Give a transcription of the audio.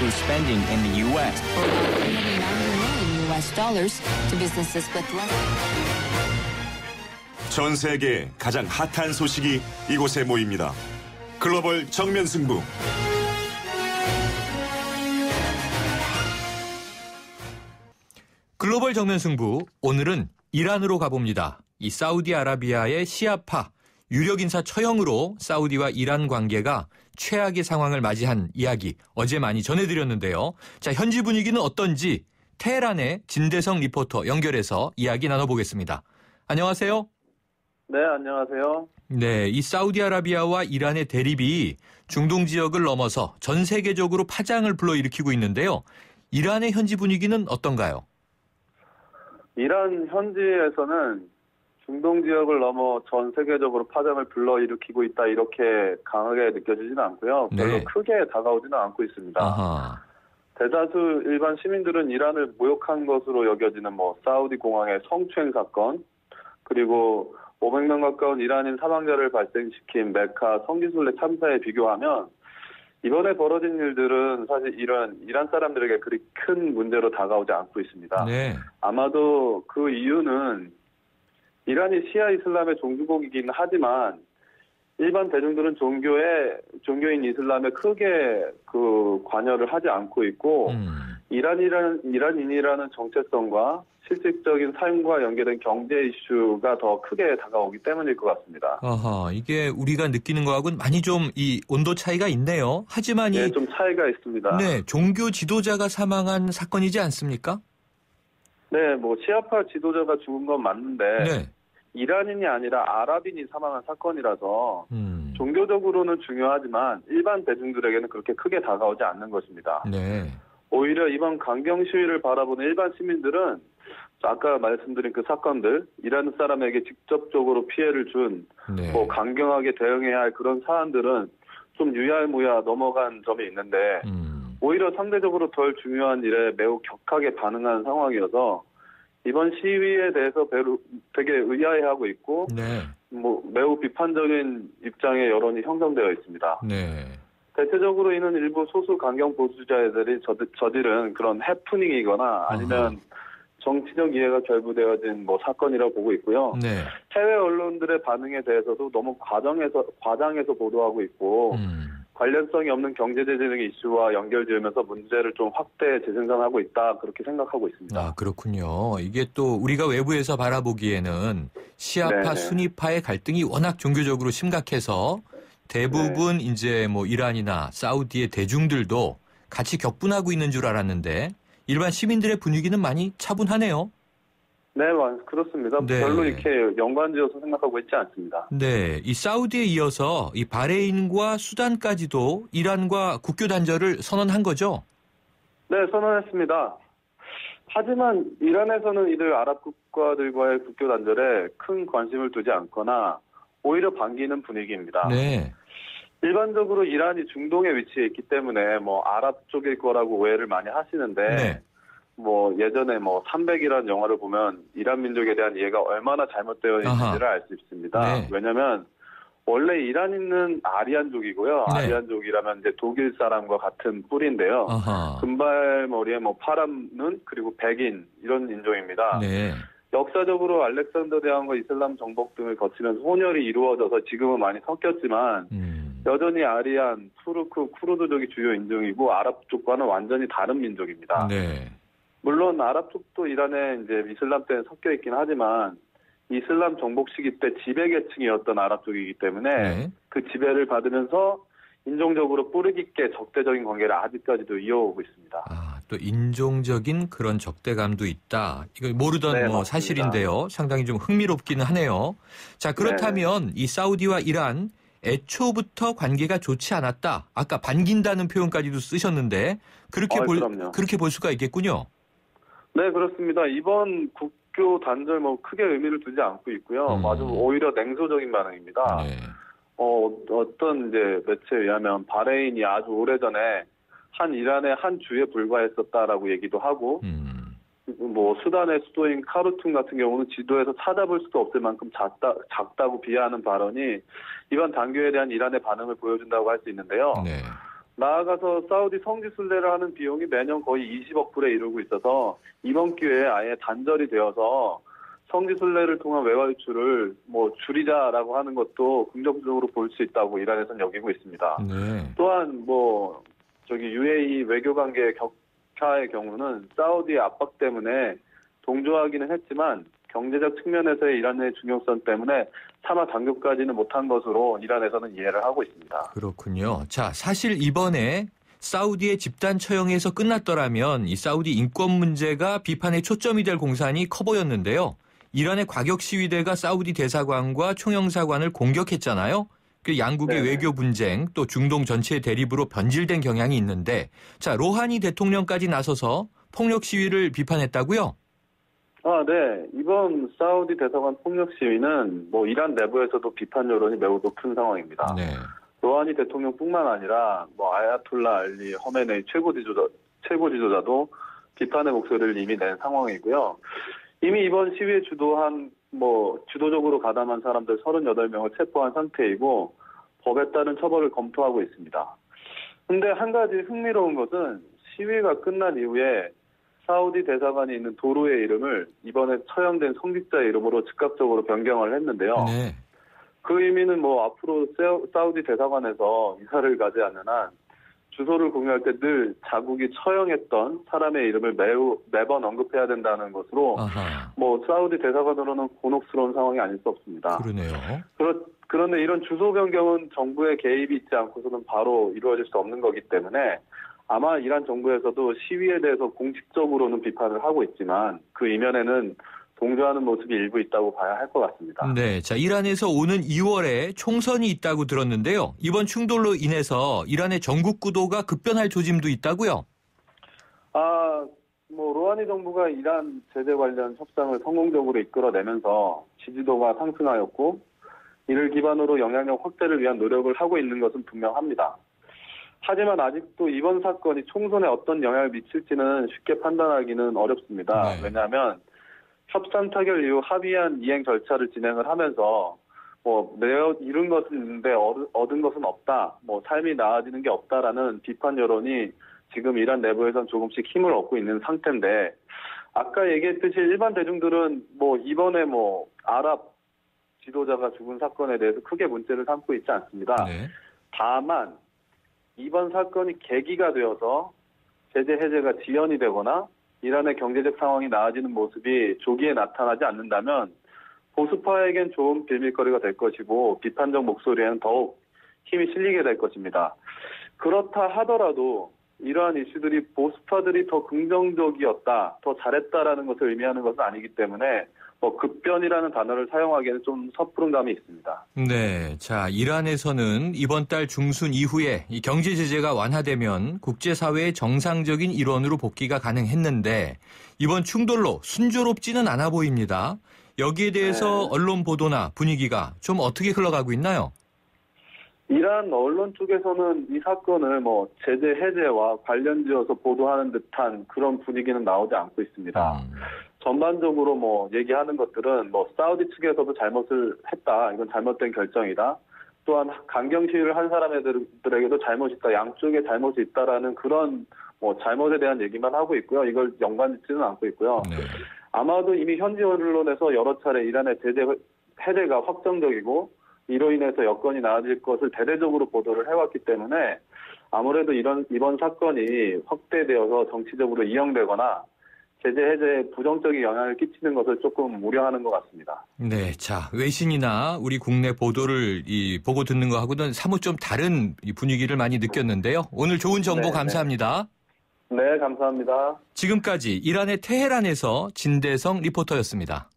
through spending in the U.S. for about $390 million to businesses with less. 전 세계 가장 핫한 소식이 이곳에 모입니다. 글로벌 정면 승부. 글로벌 정면 승부, 오늘은 이란으로 가봅니다. 이 사우디아라비아의 시아파 유력 인사 처형으로 사우디와 이란 관계가 최악의 상황을 맞이한 이야기 어제 많이 전해드렸는데요. 자, 현지 분위기는 어떤지 테헤란의 진대성 리포터 연결해서 이야기 나눠보겠습니다. 안녕하세요. 네, 안녕하세요. 네, 이 사우디아라비아와 이란의 대립이 중동 지역을 넘어서 전 세계적으로 파장을 불러일으키고 있는데요. 이란의 현지 분위기는 어떤가요? 이란 현지에서는 중동 지역을 넘어 전 세계적으로 파장을 불러일으키고 있다 이렇게 강하게 느껴지지는 않고요. 별로 네. 크게 다가오지는 않고 있습니다. 아하. 대다수 일반 시민들은 이란을 모욕한 것으로 여겨지는 사우디 공항의 성추행 사건, 그리고 500명 가까운 이란인 사망자를 발생시킨 메카 성지순례 참사에 비교하면 이번에 벌어진 일들은 사실 이란 사람들에게 그리 큰 문제로 다가오지 않고 있습니다. 네. 아마도 그 이유는 이란이 시아 이슬람의 종주국이긴 하지만 일반 대중들은 종교인 이슬람에 크게 관여를 하지 않고 있고 이란인이라는 정체성과 실질적인 삶과 연계된 경제 이슈가 더 크게 다가오기 때문일 것 같습니다. 아하, 이게 우리가 느끼는 거하고는 많이 좀 이 온도 차이가 있네요. 하지만 네, 좀 차이가 있습니다. 네, 종교 지도자가 사망한 사건이지 않습니까? 네, 시아파 지도자가 죽은 건 맞는데 네. 이란인이 아니라 아랍인이 사망한 사건이라서 종교적으로는 중요하지만 일반 대중들에게는 그렇게 크게 다가오지 않는 것입니다. 네. 오히려 이번 강경 시위를 바라보는 일반 시민들은 아까 말씀드린 그 사건들, 이란 사람에게 직접적으로 피해를 준 네. 강경하게 대응해야 할 그런 사안들은 좀 유야무야 넘어간 점이 있는데 오히려 상대적으로 덜 중요한 일에 매우 격하게 반응한 상황이어서 이번 시위에 대해서 되게 의아해하고 있고 네. 매우 비판적인 입장의 여론이 형성되어 있습니다. 네. 대체적으로 이는 일부 소수 강경 보수자들이 저지른 그런 해프닝이거나 아니면 정치적 이해가 결부되어진 사건이라고 보고 있고요. 네. 해외 언론들의 반응에 대해서도 너무 과장해서 보도하고 있고 관련성이 없는 경제제 등의 이슈와 연결지으면서 문제를 좀 확대 재생산하고 있다 그렇게 생각하고 있습니다. 아, 그렇군요. 이게 또 우리가 외부에서 바라보기에는 시아파, 네네. 수니파의 갈등이 워낙 종교적으로 심각해서 대부분 네. 이제 이란이나 사우디의 대중들도 같이 격분하고 있는 줄 알았는데 일반 시민들의 분위기는 많이 차분하네요. 네, 그렇습니다. 네. 별로 이렇게 연관지어서 생각하고 있지 않습니다. 네, 이 사우디에 이어서 이 바레인과 수단까지도 이란과 국교 단절을 선언한 거죠? 네, 선언했습니다. 하지만 이란에서는 이들 아랍 국가들과의 국교 단절에 큰 관심을 두지 않거나 오히려 반기는 분위기입니다. 네. 일반적으로 이란이 중동에 위치해 있기 때문에 아랍 쪽일 거라고 오해를 많이 하시는데 네. 예전에 300이라는 영화를 보면 이란 민족에 대한 이해가 얼마나 잘못되어 있는지를 알 수 있습니다. 네. 왜냐하면 원래 이란인은 아리안족이고요. 네. 아리안족이라면 이제 독일 사람과 같은 뿌리인데요. 아하. 금발머리에 파란 눈 그리고 백인 이런 인종입니다. 네. 역사적으로 알렉산더 대왕과 이슬람 정복 등을 거치면서 혼혈이 이루어져서 지금은 많이 섞였지만 여전히 아리안, 투르크, 쿠르드족이 주요 인종이고 아랍 쪽과는 완전히 다른 민족입니다. 네. 물론 아랍 쪽도 이란에 이제 이슬람 때는 섞여 있긴 하지만 이슬람 정복 시기 때 지배 계층이었던 아랍 쪽이기 때문에 네. 그 지배를 받으면서 인종적으로 뿌리 깊게 적대적인 관계를 아직까지도 이어오고 있습니다. 아, 또 인종적인 그런 적대감도 있다. 이걸 모르던 네, 맞습니다. 사실인데요. 상당히 좀 흥미롭기는 하네요. 자, 그렇다면 이 사우디와 이란 애초부터 관계가 좋지 않았다. 아까 반긴다는 표현까지도 쓰셨는데 그렇게 볼 수가 있겠군요. 네, 그렇습니다. 이번 국교 단절 크게 의미를 두지 않고 있고요. 아주 오히려 냉소적인 반응입니다. 네. 어떤 이제 매체에 의하면 바레인이 아주 오래전에 한 이란의 한 주에 불과했었다라고 얘기도 하고 수단의 수도인 카르툰 같은 경우는 지도에서 찾아볼 수도 없을 만큼 작다고 비하하는 발언이 이번 단교에 대한 이란의 반응을 보여준다고 할 수 있는데요. 네. 나아가서 사우디 성지순례를 하는 비용이 매년 거의 20억 불에 이르고 있어서 이번 기회에 아예 단절이 되어서 성지순례를 통한 외화 유출을 줄이자라고 하는 것도 긍정적으로 볼 수 있다고 이란에서는 여기고 있습니다. 네. 또한 UAE 외교관계 격차의 경우는 사우디의 압박 때문에 동조하기는 했지만 경제적 측면에서의 이란의 중요성 때문에 차마 단결까지는 못한 것으로 이란에서는 이해를 하고 있습니다. 그렇군요. 자, 사실 이번에 사우디의 집단 처형에서 끝났더라면 이 사우디 인권 문제가 비판의 초점이 될 공산이 커 보였는데요. 이란의 과격 시위대가 사우디 대사관과 총영사관을 공격했잖아요. 그 양국의 외교 분쟁 또 중동 전체의 대립으로 변질된 경향이 있는데 자, 로하니 대통령까지 나서서 폭력 시위를 비판했다고요? 네. 이번 사우디 대사관 폭력 시위는 이란 내부에서도 비판 여론이 매우 높은 상황입니다. 네. 로하니 대통령뿐만 아니라 아야톨라 알리 허메네이 최고 지도자도 비판의 목소리를 이미 낸 상황이고요. 이미 이번 시위에 주도적으로 가담한 사람들 38명을 체포한 상태이고 법에 따른 처벌을 검토하고 있습니다. 근데 한 가지 흥미로운 것은 시위가 끝난 이후에 사우디 대사관이 있는 도로의 이름을 이번에 처형된 성직자의 이름으로 즉각적으로 변경을 했는데요. 네. 그 의미는 앞으로 사우디 대사관에서 이사를 가지 않는 한 주소를 공유할 때 늘 자국이 처형했던 사람의 이름을 매번 언급해야 된다는 것으로 사우디 대사관으로는 곤혹스러운 상황이 아닐 수 없습니다. 그러네요. 그런데 이런 주소 변경은 정부의 개입이 있지 않고서는 바로 이루어질 수 없는 거기 때문에 아마 이란 정부에서도 시위에 대해서 공식적으로는 비판을 하고 있지만 그 이면에는 동조하는 모습이 일부 있다고 봐야 할 것 같습니다. 네, 자, 이란에서 오는 2월에 총선이 있다고 들었는데요. 이번 충돌로 인해서 이란의 전국 구도가 급변할 조짐도 있다고요? 로하니 정부가 이란 제재 관련 협상을 성공적으로 이끌어내면서 지지도가 상승하였고 이를 기반으로 영향력 확대를 위한 노력을 하고 있는 것은 분명합니다. 하지만 아직도 이번 사건이 총선에 어떤 영향을 미칠지는 쉽게 판단하기는 어렵습니다. 네. 왜냐하면 협상 타결 이후 합의한 이행 절차를 진행을 하면서 잃은 것은 있는데 얻은 것은 없다. 삶이 나아지는 게 없다라는 비판 여론이 지금 이란 내부에선 조금씩 힘을 얻고 있는 상태인데 아까 얘기했듯이 일반 대중들은 이번에 아랍 지도자가 죽은 사건에 대해서 크게 문제를 삼고 있지 않습니다. 네. 다만 이번 사건이 계기가 되어서 제재 해제가 지연이 되거나 이란의 경제적 상황이 나아지는 모습이 조기에 나타나지 않는다면 보수파에겐 좋은 빌밀거리가 될 것이고 비판적 목소리에는 더욱 힘이 실리게 될 것입니다. 그렇다 하더라도 이러한 이슈들이 보수파들이 더 긍정적이었다, 더 잘했다라는 것을 의미하는 것은 아니기 때문에 급변이라는 단어를 사용하기에는 좀 섣부른 감이 있습니다. 네, 자, 이란에서는 이번 달 중순 이후에 이 경제 제재가 완화되면 국제사회의 정상적인 일원으로 복귀가 가능했는데 이번 충돌로 순조롭지는 않아 보입니다. 여기에 대해서 언론 보도나 분위기가 좀 어떻게 흘러가고 있나요? 이란 언론 쪽에서는 이 사건을 제재 해제와 관련지어서 보도하는 듯한 그런 분위기는 나오지 않고 있습니다. 전반적으로 얘기하는 것들은 사우디 측에서도 잘못을 했다. 이건 잘못된 결정이다. 또한 강경 시위를 한 사람들에게도 잘못이 있다. 양쪽에 잘못이 있다라는 그런 잘못에 대한 얘기만 하고 있고요. 이걸 연관짓지는 않고 있고요. 네. 아마도 이미 현지 언론에서 여러 차례 이란의 제재 해제가 확정적이고 이로 인해서 여건이 나아질 것을 대대적으로 보도를 해왔기 때문에 아무래도 이번 사건이 확대되어서 정치적으로 이용되거나 제재 해제에 부정적인 영향을 끼치는 것을 조금 우려하는 것 같습니다. 네, 자, 외신이나 우리 국내 보도를 보고 듣는 거하고는 사뭇 좀 다른 분위기를 많이 느꼈는데요. 오늘 좋은 정보 감사합니다. 네, 감사합니다. 지금까지 이란의 테헤란에서 진대성 리포터였습니다.